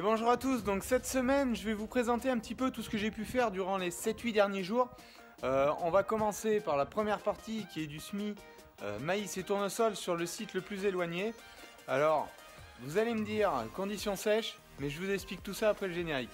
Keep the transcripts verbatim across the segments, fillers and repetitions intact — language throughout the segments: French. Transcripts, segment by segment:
bonjour à tous, donc cette semaine je vais vous présenter un petit peu tout ce que j'ai pu faire durant les sept huit derniers jours. Euh, on va commencer par la première partie qui est du semis euh, maïs et tournesol sur le site le plus éloigné. Alors vous allez me dire conditions sèches, mais je vous explique tout ça après le générique.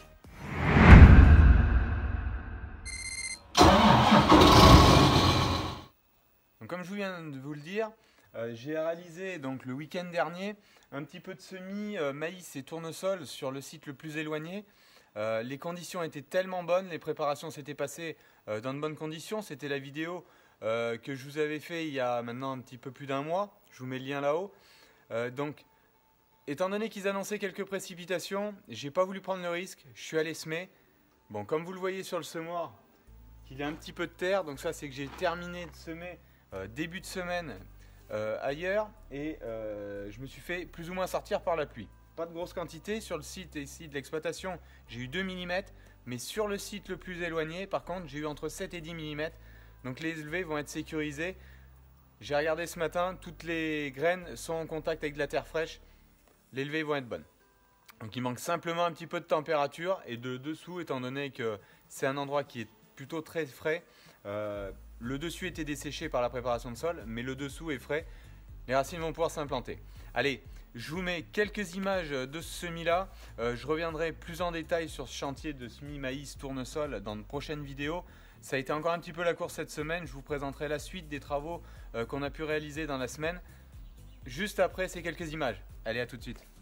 Donc, comme je viens de vous le dire, euh, j'ai réalisé donc le week-end dernier un petit peu de semis euh, maïs et tournesol sur le site le plus éloigné. Euh, les conditions étaient tellement bonnes, les préparations s'étaient passées euh, dans de bonnes conditions. C'était la vidéo euh, que je vous avais fait il y a maintenant un petit peu plus d'un mois. Je vous mets le lien là-haut. Euh, donc, étant donné qu'ils annonçaient quelques précipitations, j'ai pas voulu prendre le risque. Je suis allé semer. Bon, comme vous le voyez sur le semoir, il y a un petit peu de terre. Donc ça, c'est que j'ai terminé de semer euh, début de semaine euh, ailleurs et euh, je me suis fait plus ou moins sortir par la pluie. Pas de grosse quantité sur le site ici de l'exploitation, j'ai eu deux millimètres, mais sur le site le plus éloigné, par contre, j'ai eu entre sept et dix millimètres. Donc les élevés vont être sécurisés. J'ai regardé ce matin, toutes les graines sont en contact avec de la terre fraîche. Les élevés vont être bonnes. Donc il manque simplement un petit peu de température et de dessous, étant donné que c'est un endroit qui est plutôt très frais. Euh, le dessus était desséché par la préparation de sol, mais le dessous est frais. Les racines vont pouvoir s'implanter. Allez, je vous mets quelques images de ce semis-là. Euh, je reviendrai plus en détail sur ce chantier de semis maïs tournesol dans de prochaines vidéos. Ça a été encore un petit peu la course cette semaine. Je vous présenterai la suite des travaux euh, qu'on a pu réaliser dans la semaine. Juste après ces quelques images. Allez, à tout de suite.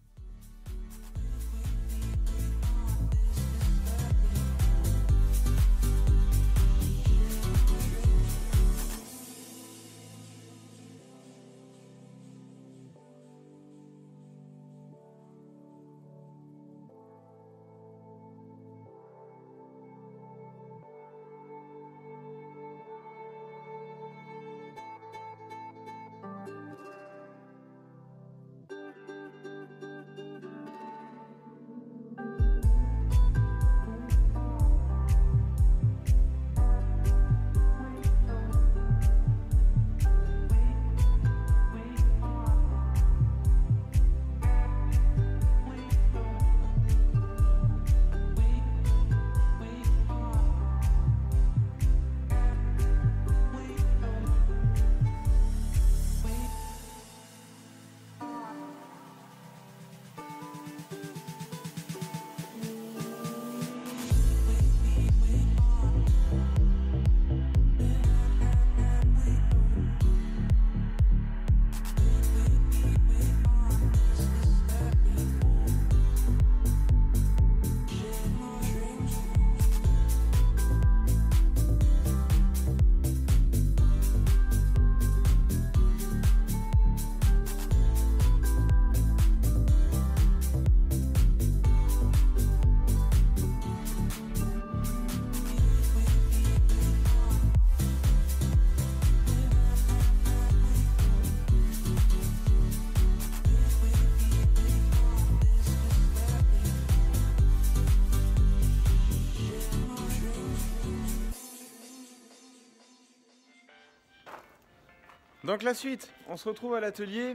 Donc la suite, on se retrouve à l'atelier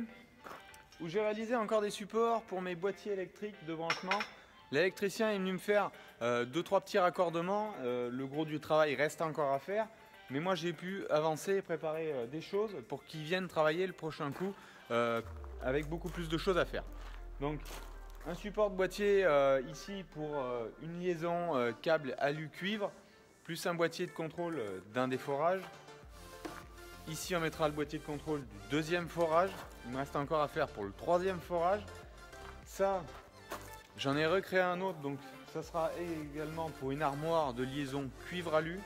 où j'ai réalisé encore des supports pour mes boîtiers électriques de branchement. L'électricien est venu me faire euh, deux trois petits raccordements. Euh, le gros du travail reste encore à faire, mais moi j'ai pu avancer et préparer euh, des choses pour qu'ils viennent travailler le prochain coup euh, avec beaucoup plus de choses à faire. Donc un support de boîtier euh, ici pour euh, une liaison euh, câble alu cuivre, plus un boîtier de contrôle euh, d'un des forages. Ici, on mettra le boîtier de contrôle du deuxième forage. Il me reste encore à faire pour le troisième forage. Ça, j'en ai recréé un autre, donc ça sera également pour une armoire de liaison cuivre alu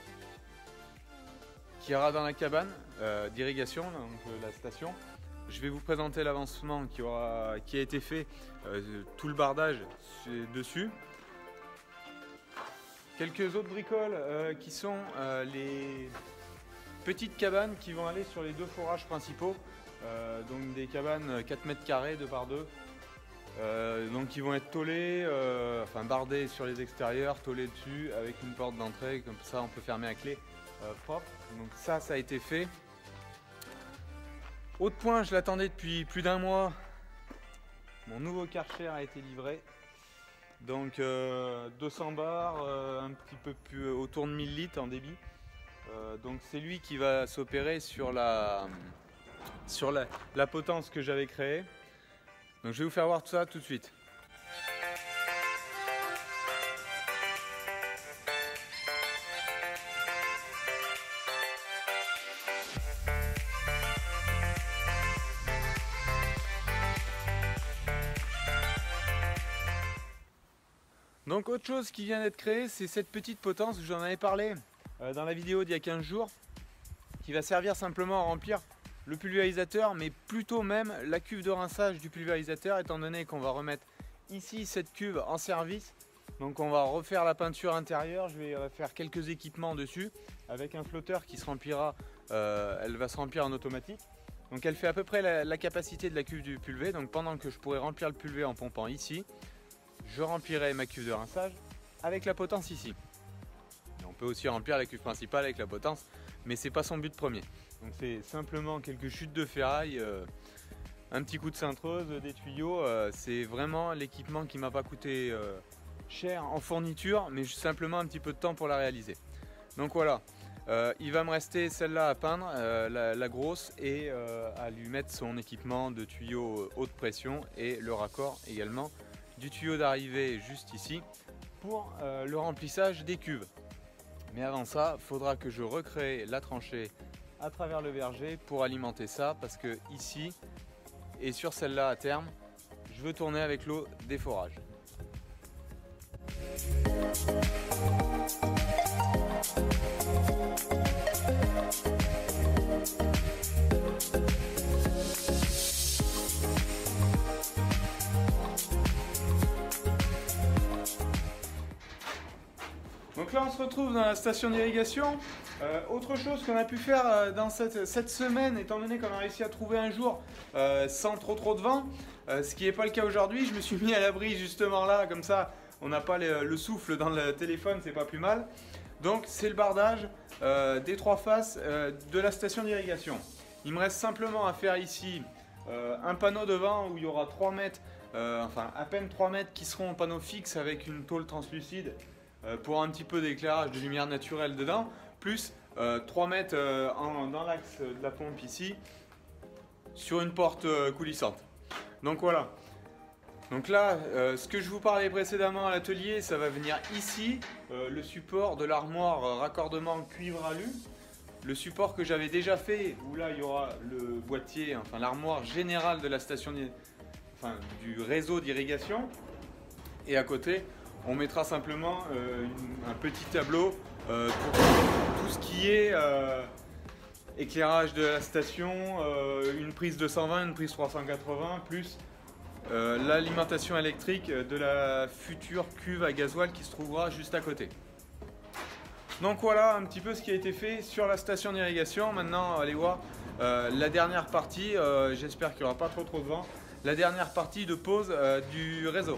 qui ira dans la cabane euh, d'irrigation, donc euh, la station. Je vais vous présenter l'avancement qui, aura, qui a été fait, euh, tout le bardage dessus. Quelques autres bricoles euh, qui sont euh, les petites cabanes qui vont aller sur les deux forages principaux, euh, donc des cabanes quatre mètres carrés, deux par deux, euh, donc qui vont être tôlées, euh, enfin bardées sur les extérieurs, tôlées dessus avec une porte d'entrée, comme ça on peut fermer à clé euh, propre. Donc ça, ça a été fait. Autre point, je l'attendais depuis plus d'un mois, mon nouveau Karcher a été livré. Donc euh, deux cents bars, euh, un petit peu plus autour de mille litres en débit. Euh, donc c'est lui qui va s'opérer sur la sur la, la potence que j'avais créée. Donc je vais vous faire voir tout ça tout de suite. Donc autre chose qui vient d'être créée, c'est cette petite potence, j'en avais parlé euh, dans la vidéo d'il y a quinze jours, qui va servir simplement à remplir le pulvérisateur, mais plutôt même la cuve de rinçage du pulvérisateur, étant donné qu'on va remettre ici cette cuve en service. Donc on va refaire la peinture intérieure, je vais faire quelques équipements dessus, avec un flotteur qui se remplira, euh, elle va se remplir en automatique. Donc elle fait à peu près la, la capacité de la cuve du pulvé, donc pendant que je pourrais remplir le pulvé en pompant ici, je remplirai ma cuve de rinçage avec la potence ici. Et on peut aussi remplir la cuve principale avec la potence, mais c'est pas son but premier. Donc c'est simplement quelques chutes de ferraille, euh, un petit coup de cintreuse, des tuyaux. Euh, c'est vraiment l'équipement qui m'a pas coûté euh, cher en fourniture, mais simplement un petit peu de temps pour la réaliser. Donc voilà, euh, il va me rester celle-là à peindre, euh, la, la grosse, et euh, à lui mettre son équipement de tuyaux haute pression et le raccord également du tuyau d'arrivée juste ici pour euh, le remplissage des cuves. Mais avant ça, il faudra que je recrée la tranchée à travers le verger pour alimenter ça, parce que ici et sur celle-là à terme, je veux tourner avec l'eau des forages. Donc là on se retrouve dans la station d'irrigation. Euh, autre chose qu'on a pu faire euh, dans cette, cette semaine, étant donné qu'on a réussi à trouver un jour euh, sans trop trop de vent, euh, ce qui n'est pas le cas aujourd'hui, je me suis mis à l'abri justement là, comme ça on n'a pas le, le souffle dans le téléphone, c'est pas plus mal. Donc c'est le bardage euh, des trois faces euh, de la station d'irrigation. Il me reste simplement à faire ici euh, un panneau devant où il y aura trois mètres, euh, enfin à peine trois mètres qui seront en panneau fixe avec une tôle translucide euh, pour un petit peu d'éclairage de lumière naturelle dedans, plus euh, trois mètres euh, en, dans l'axe de la pompe ici sur une porte euh, coulissante. Donc voilà. Donc là, euh, ce que je vous parlais précédemment à l'atelier, ça va venir ici, euh, le support de l'armoire euh, raccordement cuivre alu. Le support que j'avais déjà fait, où là il y aura le boîtier, enfin l'armoire générale de la station, enfin du réseau d'irrigation. Et à côté, on mettra simplement euh, une, un petit tableau euh, pour tout ce qui est euh, éclairage de la station, euh, une prise deux cent vingt, une prise trois cent quatre-vingts, plus euh, l'alimentation électrique de la future cuve à gasoil qui se trouvera juste à côté. Donc voilà un petit peu ce qui a été fait sur la station d'irrigation. Maintenant, allez voir euh, la dernière partie, euh, j'espère qu'il n'y aura pas trop trop de vent, la dernière partie de pose euh, du réseau.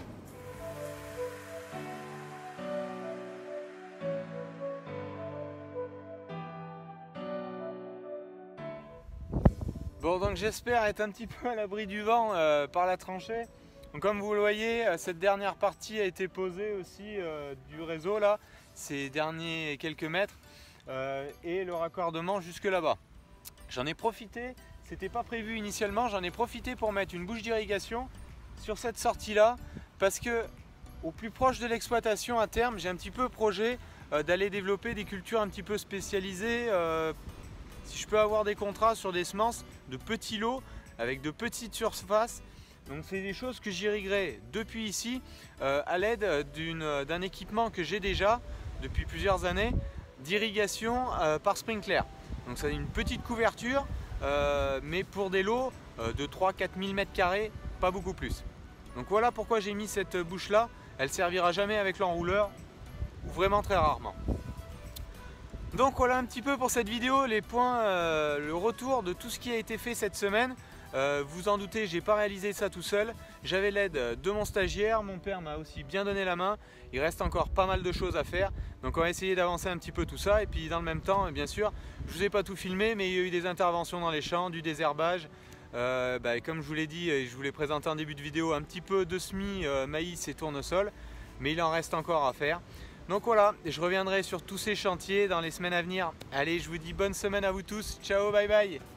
Bon, donc j'espère être un petit peu à l'abri du vent euh, par la tranchée. Donc comme vous le voyez, cette dernière partie a été posée aussi euh, du réseau là, ces derniers quelques mètres, euh, et le raccordement jusque là-bas. J'en ai profité, c'était pas prévu initialement, j'en ai profité pour mettre une bouche d'irrigation sur cette sortie là, parce que au plus proche de l'exploitation à terme, j'ai un petit peu projet euh, d'aller développer des cultures un petit peu spécialisées. Euh, si je peux avoir des contrats sur des semences de petits lots avec de petites surfaces. Donc c'est des choses que j'irriguerai depuis ici euh, à l'aide d'un équipement que j'ai déjà depuis plusieurs années d'irrigation euh, par sprinkler. Donc ça a une petite couverture euh, mais pour des lots euh, de trois à quatre mille mètres carrés, pas beaucoup plus. Donc voilà pourquoi j'ai mis cette bouche là. Elle servira jamais avec l'enrouleur ou vraiment très rarement. Donc voilà un petit peu pour cette vidéo, les points, euh, le retour de tout ce qui a été fait cette semaine. Euh, vous en doutez, j'ai pas réalisé ça tout seul. J'avais l'aide de mon stagiaire, mon père m'a aussi bien donné la main. Il reste encore pas mal de choses à faire. Donc on va essayer d'avancer un petit peu tout ça. Et puis dans le même temps, bien sûr, je vous ai pas tout filmé, mais il y a eu des interventions dans les champs, du désherbage. Euh, bah, comme je vous l'ai dit et je vous l'ai présenté en début de vidéo, un petit peu de semis, euh, maïs et tournesol. mais il en reste encore à faire. Donc voilà, je reviendrai sur tous ces chantiers dans les semaines à venir. Allez, je vous dis bonne semaine à vous tous. Ciao, bye bye.